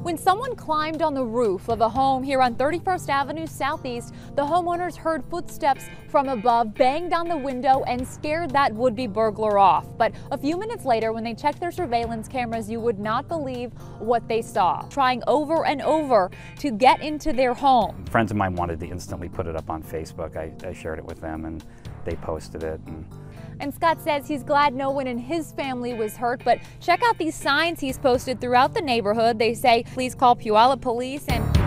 When someone climbed on the roof of a home here on 31st Avenue Southeast, the homeowners heard footsteps from above, banged on the window, and scared that would-be burglar off. But a few minutes later, when they checked their surveillance cameras, you would not believe what they saw. Trying over and over to get into their home. Friends of mine wanted to instantly put it up on Facebook. I shared it with them and they posted it. And Scott says he's glad no one in his family was hurt, but check out these signs he's posted throughout the neighborhood. They say, please call Puyallup Police and